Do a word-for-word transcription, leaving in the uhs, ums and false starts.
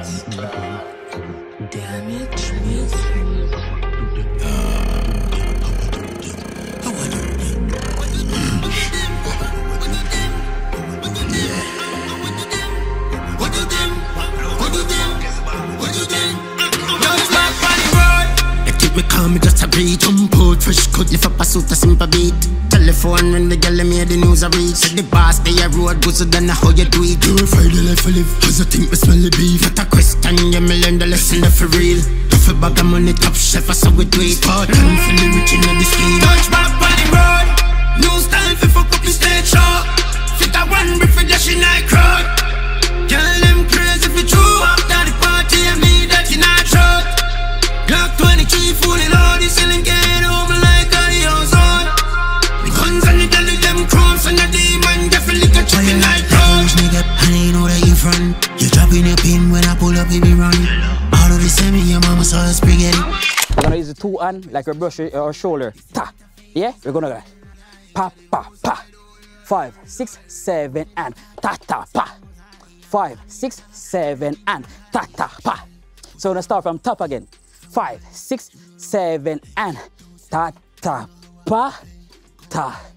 Damage music. Me call me just a breathe. Jump out, fresh cut, lift up a suit, a simple beat. Telephone when the girl made the news a reach. Said the boss, they a road, good so then how you do it. Purify the life I live, cause I think me smell the beef. Not a question, yeah, me learn the lesson that for real. Duff a bag of money, top shelf, I saw we do it. Part time for the rich in the scheme. Touch back on the road, new style for fuck up the stage show. Fit a one brief for dashing night crowd. Girl, them crazy for true. After the party, I me that in our throat. Glock twenty-three, fully loaded, selling get over like a ozone. The guns and the dolly, them crumbs and the demon, definitely got chicken like crowd. Nigga, I ain't know that you front. You dropping your pin when I pull up, baby run. All of the same, your mama saw us spaghetti. We're gonna use the two hand like we brush our shoulder. Ta, yeah, we're gonna go. Pa, pa, pa. Five, six, seven, and ta, ta, pa. Five, six, seven, and ta, ta, pa. So we're gonna start from top again. Five, six, seven, and ta ta pa ta